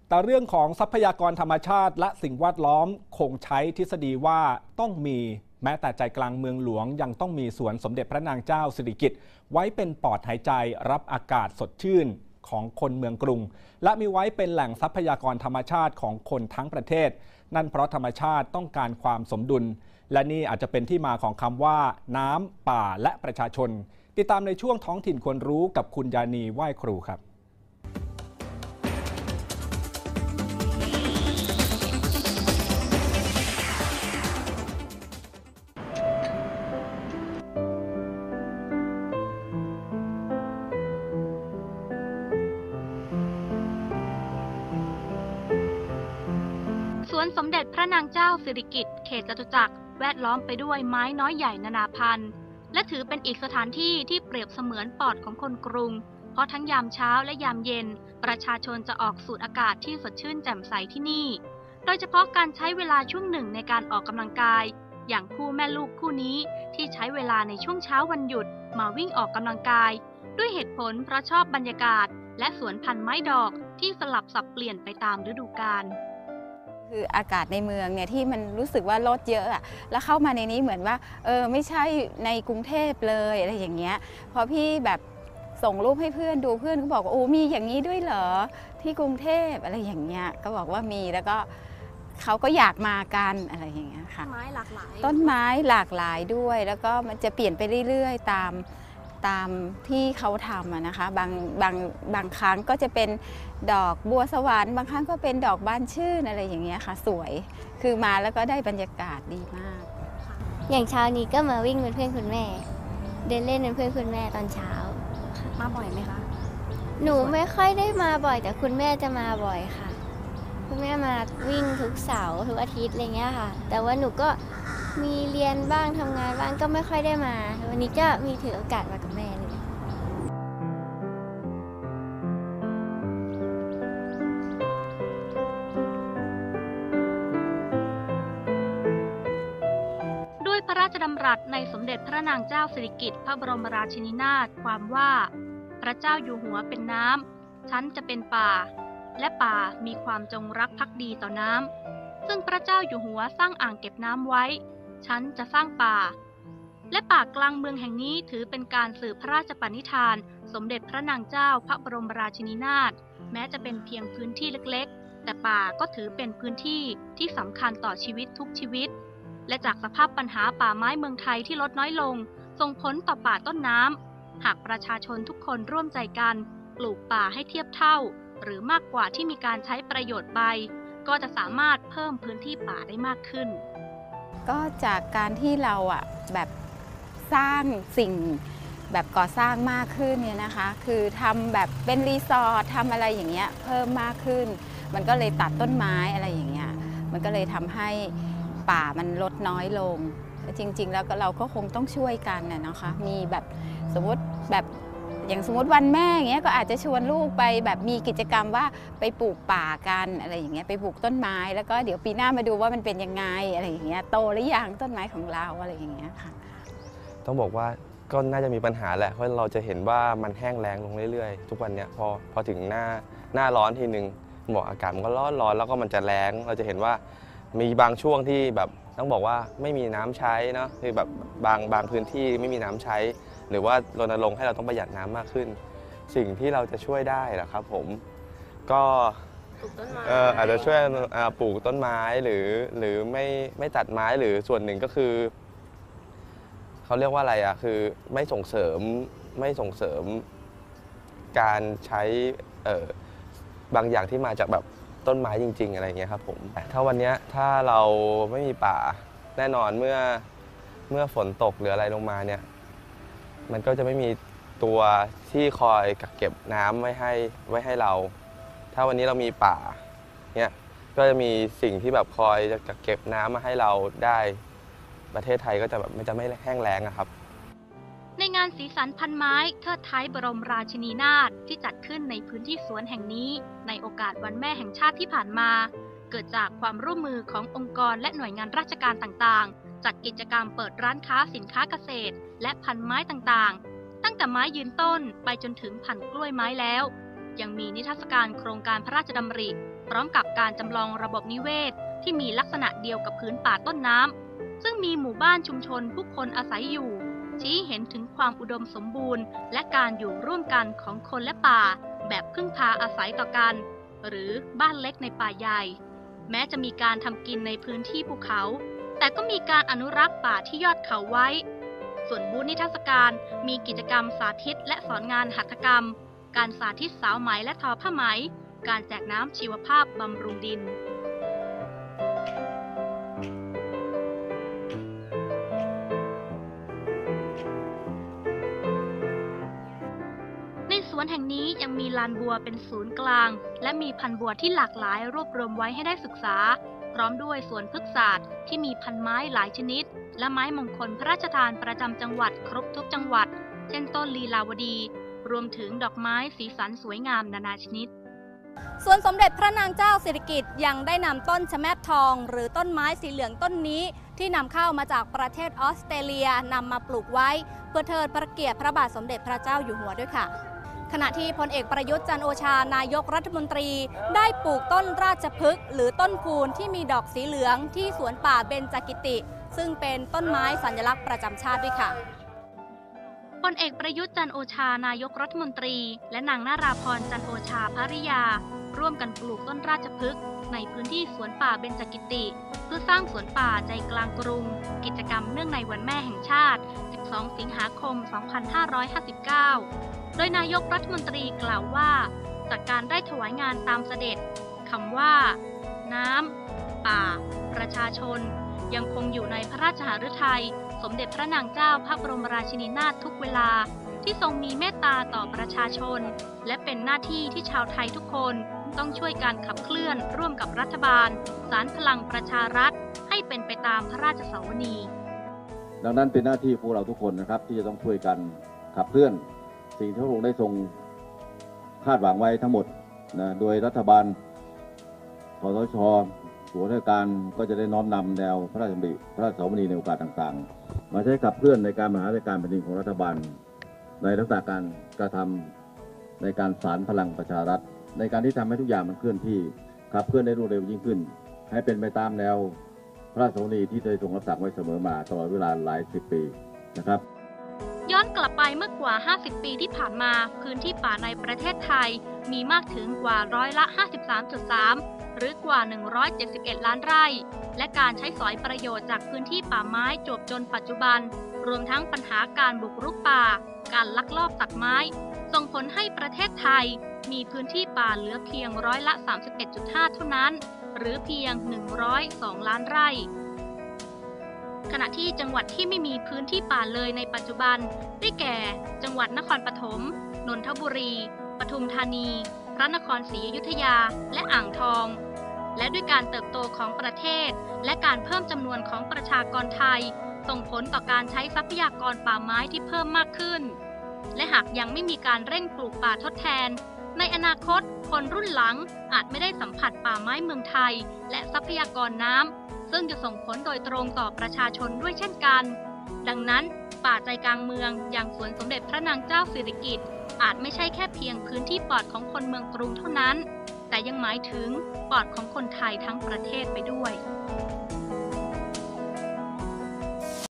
แต่เรื่องของทรัพยากรธรรมชาติและสิ่งแวดล้อมคงใช้ทฤษฎีว่าต้องมีแม้แต่ใจกลางเมืองหลวงยังต้องมีสวนสมเด็จพระนางเจ้าสิริกิติ์ไว้เป็นปอดหายใจรับอากาศสดชื่นของคนเมืองกรุงและมีไว้เป็นแหล่งทรัพยากรธรรมชาติของคนทั้งประเทศนั่นเพราะธรรมชาติต้องการความสมดุลและนี่อาจจะเป็นที่มาของคำว่าน้ำป่าและประชาชนติดตามในช่วงท้องถิ่นควรรู้กับคุณยานีไหว้ครูครับสวนสมเด็จพระนางเจ้าสิริกิติ์เขตจตุจักรแวดล้อมไปด้วยไม้น้อยใหญ่นานาพันธุ์และถือเป็นอีกสถานที่ที่เปรียบเสมือนปอดของคนกรุงเพราะทั้งยามเช้าและยามเย็นประชาชนจะออกสูดอากาศที่สดชื่นแจ่มใสที่นี่โดยเฉพาะการใช้เวลาช่วงหนึ่งในการออกกำลังกายอย่างคู่แม่ลูกคู่นี้ที่ใช้เวลาในช่วงเช้าวันหยุดมาวิ่งออกกำลังกายด้วยเหตุผลเพราะชอบบรรยากาศและสวนพันธุ์ไม้ดอกที่สลับสับเปลี่ยนไปตามฤดูกาลคืออากาศในเมืองเนี่ยที่มันรู้สึกว่ารถเยอะอะแล้วเข้ามาในนี้เหมือนว่าไม่ใช่ในกรุงเทพเลยอะไรอย่างเงี้ยพอพี่แบบส่งรูปให้เพื่อนดูเพื่อนก็บอกว่าโอ้มีอย่างนี้ด้วยเหรอที่กรุงเทพอะไรอย่างเงี้ยก็บอกว่ามีแล้วก็เขาก็อยากมากันอะไรอย่างเงี้ยค่ะต้นไม้หลากหลายต้นไม้หลากหลายด้วยแล้วก็มันจะเปลี่ยนไปเรื่อยๆตามที่เขาทำนะคะบางครั้งก็จะเป็นดอกบัวสวรรค์บางครั้งก็เป็นดอกบานชื่นอะไรอย่างเงี้ยค่ะสวยคือมาแล้วก็ได้บรรยากาศดีมากอย่างเช้านี้ก็มาวิ่งเป็นเพื่อนคุณแม่เดินเล่นเป็นเพื่อนคุณแม่ตอนเช้ามาบ่อยไหมคะหนูไม่ค่อยได้มาบ่อยแต่คุณแม่จะมาบ่อยค่ะคุณแม่มาวิ่งทุกเสาร์ทุกอาทิตย์อะไรเงี้ยค่ะแต่ว่าหนูก็มีเรียนบ้างทำงานบ้างก็ไม่ค่อยได้มาวันนี้ก็มีถือโอกาสมากับแม่เลยด้วยพระราชดำรัสในสมเด็จพระนางเจ้าสิริกิติ์พระบรมราชินีนาถความว่าพระเจ้าอยู่หัวเป็นน้ำฉันจะเป็นป่าและป่ามีความจงรักภักดีต่อน้ำซึ่งพระเจ้าอยู่หัวสร้างอ่างเก็บน้ำไว้ฉันจะสร้างป่าและป่ากลางเมืองแห่งนี้ถือเป็นการสืบพระราชปณิธานสมเด็จพระนางเจ้าพระบรมราชินีนาถแม้จะเป็นเพียงพื้นที่เล็กๆแต่ป่าก็ถือเป็นพื้นที่ที่สำคัญต่อชีวิตทุกชีวิตและจากสภาพปัญหาป่าไม้เมืองไทยที่ลดน้อยลงส่งผลต่อป่าต้นน้ำหากประชาชนทุกคนร่วมใจกันปลูกป่าให้เทียบเท่าหรือมากกว่าที่มีการใช้ประโยชน์ไปก็จะสามารถเพิ่มพื้นที่ป่าได้มากขึ้นก็จากการที่เราแบบสร้างสิ่งแบบก่อสร้างมากขึ้นเนี่ยนะคะคือทำแบบเป็นรีสอร์ททำอะไรอย่างเงี้ยเพิ่มมากขึ้นมันก็เลยตัดต้นไม้อะไรอย่างเงี้ยมันก็เลยทำให้ป่ามันลดน้อยลงจริงๆแล้วเราก็คงต้องช่วยกันนะคะมีแบบสมมติแบบอย่างสมมติวันแม่อย่างเงี้ยก็อาจจะชวนลูกไปแบบมีกิจกรรมว่าไปปลูกป่ากันอะไรอย่างเงี้ยไปปลูกต้นไม้แล้วก็เดี๋ยวปีหน้ามาดูว่ามันเป็นยังไงอะไรอย่างเงี้ยโตหรือยังต้นไม้ของเราอะไรอย่างเงี้ยค่ะต้องบอกว่าก็น่าจะมีปัญหาแหละเพราะเราจะเห็นว่ามันแห้งแล้งลงเรื่อยๆทุกวันเนี้ยพอถึงหน้าร้อนทีนึงบอกอากาศมันก็ร้อนแล้วก็มันจะแล้งเราจะเห็นว่ามีบางช่วงที่แบบต้องบอกว่าไม่มีน้ำใช้เนาะคือแบบบางพื้นที่ไม่มีน้ำใช้หรือว่ารณรงค์ให้เราต้องประหยัดน้ำมากขึ้นสิ่งที่เราจะช่วยได้แหละครับผมก็ปลูกต้นไม้อาจจะช่วยปลูกต้นไม้หรือไม่ตัดไม้หรือส่วนหนึ่งก็คือเขาเรียกว่าอะไรอ่ะคือไม่ส่งเสริมการใช้บางอย่างที่มาจากแบบต้นไม้จริงๆอะไรเงี้ยครับผมถ้าวันนี้ถ้าเราไม่มีป่าแน่นอนเมื่อฝนตกหรืออะไรลงมาเนี่ยมันก็จะไม่มีตัวที่คอยกักเก็บน้ำไว้ให้เราถ้าวันนี้เรามีป่าเนี่ยก็จะมีสิ่งที่แบบคอยจะกักเก็บน้ำมาให้เราได้ประเทศไทยก็จะแบบมันจะไม่แห้งแล้งครับในงานสีสันพันไม้เทิดท้ายบรมราชินีนาถที่จัดขึ้นในพื้นที่สวนแห่งนี้ในโอกาสวันแม่แห่งชาติที่ผ่านมาเกิดจากความร่วมมือขององค์กรและหน่วยงานราชการต่างๆจัดกิจกรรมเปิดร้านค้าสินค้าเกษตรและพันไม้ต่างๆตั้งแต่ไม้ยืนต้นไปจนถึงพันกล้วยไม้แล้วยังมีนิทรรศการโครงการพระราชดำริพร้อมกับการจำลองระบบนิเวศที่มีลักษณะเดียวกับพื้นป่าต้นน้ำซึ่งมีหมู่บ้านชุมชนผู้คนอาศัยอยู่ชี้เห็นถึงความอุดมสมบูรณ์และการอยู่ร่วมกันของคนและป่าแบบพึ่งพาอาศัยต่อกันหรือบ้านเล็กในป่าใหญ่แม้จะมีการทำกินในพื้นที่ภูเขาแต่ก็มีการอนุรักษ์ป่าที่ยอดเขาไว้ส่วนบูธนิทรรศการมีกิจกรรมสาธิตและสอนงานหัตถกรรมการสาธิตสาวไหมและทอผ้าไหมการแจกน้ำชีวภาพบำรุงดินในสวนแห่งนี้ยังมีลานบัวเป็นศูนย์กลางและมีพันธุ์บัวที่หลากหลายรวบรวมไว้ให้ได้ศึกษาพร้อมด้วยสวนพฤกษศาสตร์ที่มีพันธุ์ไม้หลายชนิดและไม้มงคลพระราชทานประจำจังหวัดครบทุกจังหวัดเช่นต้นลีลาวดีรวมถึงดอกไม้สีสันสวยงามนานาชนิดสวนสมเด็จพระนางเจ้าสิริกิติ์ยังได้นำต้นชะแมบทองหรือต้นไม้สีเหลืองต้นนี้ที่นำเข้ามาจากประเทศออสเตรเลียนำมาปลูกไว้เพื่อเทิดพระเกียรติพระบาทสมเด็จพระเจ้าอยู่หัวด้วยค่ะขณะที่พลเอกประยุทธ์จันทร์โอชานายกรัฐมนตรีได้ปลูกต้นราชพฤกษ์หรือต้นคูนที่มีดอกสีเหลืองที่สวนป่าเบญจกิติซึ่งเป็นต้นไม้สัญลักษณ์ประจำชาติด้วยค่ะพลเอกประยุทธ์จันทร์โอชานายกรัฐมนตรีและนางนาราพรจันทร์โอชาภริยาร่วมกันปลูกต้นราชพฤกษ์ในพื้นที่สวนป่าเบญจกิติเพื่อสร้างสวนป่าใจกลางกรุงกิจกรรมเนื่องในวันแม่แห่งชาติ 12 สิงหาคม 2559 โดยนายกรัฐมนตรีกล่าวว่าจากการได้ถวายงานตามเสด็จคำว่าน้ำป่าประชาชนยังคงอยู่ในพระราชหฤทัยสมเด็จพระนางเจ้าพระบรมราชินีนาถทุกเวลาที่ทรงมีเมตตาต่อประชาชนและเป็นหน้าที่ที่ชาวไทยทุกคนต้องช่วยกันขับเคลื่อนร่วมกับรัฐบาลสานพลังประชารัฐให้เป็นไปตามพระราชสาวนีดังนั้นเป็นหน้าที่พวกเราทุกคนนะครับที่จะต้องช่วยกันขับเคลื่อนสิ่งที่พระองค์ได้ทรงคาดหวังไว้ทั้งหมดนะโดยรัฐบาลคสช.ส่วนราชการก็จะได้น้อมนำแนวพระราชดำริพระราชสาวนีในโอกาสต่างๆมาใช้ขับเคลื่อนในการบริหารราชการแผ่นดินของรัฐบาลในลักษณะการกระทำในการสานพลังประชารัฐในการที่ทำให้ทุกอย่างมันเคลื่อนที่ขับเคลื่อนได้รวดเร็วยิ่งขึ้นให้เป็นไปตามแนวพระราชสาวนีที่ได้ทรงรับสั่งไว้เสมอมาตลอดเวลาหลายสิบปีนะครับย้อนกลับไปเมื่อกว่า 50 ปีที่ผ่านมาพื้นที่ป่าในประเทศไทยมีมากถึงกว่าร้อยละ 53.3 หรือกว่า 171 ล้านไร่และการใช้สอยประโยชน์จากพื้นที่ป่าไม้จวบจนปัจจุบันรวมทั้งปัญหาการบุกรุกป่าการลักลอบตัดไม้ส่งผลให้ประเทศไทยมีพื้นที่ป่าเหลือเพียงร้อยละ 31.5 เท่านั้นหรือเพียง 102 ล้านไร่ขณะที่จังหวัดที่ไม่มีพื้นที่ป่าเลยในปัจจุบันได้แก่จังหวัดนครปฐมนนทบุรีปทุมธานีพระนครศรีอยุธยาและอ่างทองและด้วยการเติบโตของประเทศและการเพิ่มจำนวนของประชากรไทยส่งผลต่อการใช้ทรัพยากรป่าไม้ที่เพิ่มมากขึ้นและหากยังไม่มีการเร่งปลูกป่าทดแทนในอนาคตคนรุ่นหลังอาจไม่ได้สัมผัสป่าไม้เมืองไทยและทรัพยากรน้ำซึ่งจะส่งผลโดยตรงต่อประชาชนด้วยเช่นกันดังนั้นป่าใจกลางเมืองอย่างสวนสมเด็จพระนางเจ้าสิริกิติ์อาจไม่ใช่แค่เพียงพื้นที่ปลอดของคนเมืองกรุงเท่านั้นแต่ยังหมายถึงปลอดของคนไทยทั้งประเทศไปด้วย